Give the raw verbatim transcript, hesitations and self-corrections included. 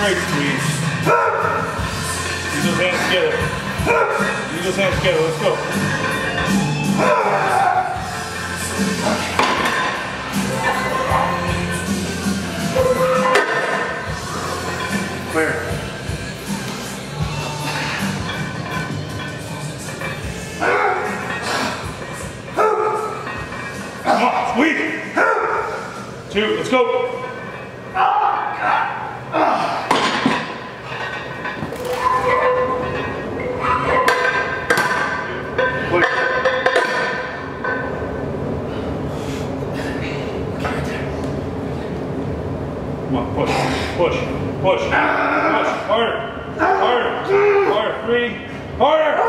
Great squeeze. Use those hands together. Use those hands together. Let's go. Clear. Come on, squeeze. Two, let's go. Come on, push, push, push, push, harder, harder, harder, three, harder.